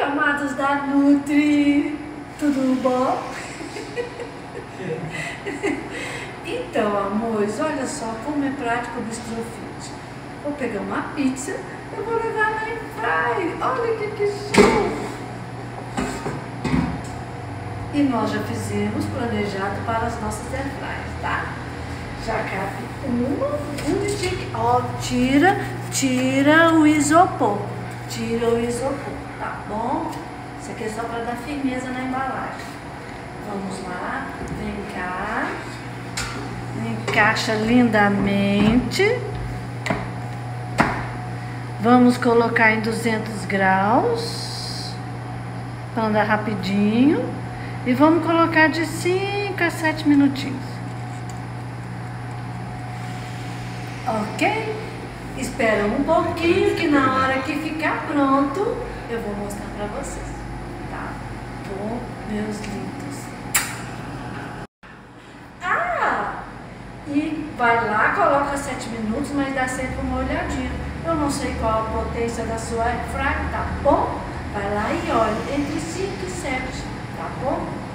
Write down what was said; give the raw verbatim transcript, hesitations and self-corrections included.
amados da Nutri, tudo bom? Então, amores, olha só como é prático o Bistro Fit. Vou pegar uma pizza, eu vou levar na airfryer. Olha que, que show! E nós já fizemos planejado para as nossas airfryers, tá? Já cabe uma, um stick. Ó, tira, tira o isopor. Tira o isopor, tá bom? Isso aqui é só para dar firmeza na embalagem. Vamos lá, vem cá. Encaixa lindamente. Vamos colocar em duzentos graus para andar rapidinho. E vamos colocar de cinco a sete minutinhos. Ok? Espera um pouquinho que na hora que ficar pronto, eu vou mostrar para vocês. Tá bom, meus lindos? Ah! E vai lá, coloca sete minutos, mas dá sempre uma olhadinha. Eu não sei qual a potência da sua airfryer, tá bom? Vai lá e olha, entre cinco e sete, tá bom?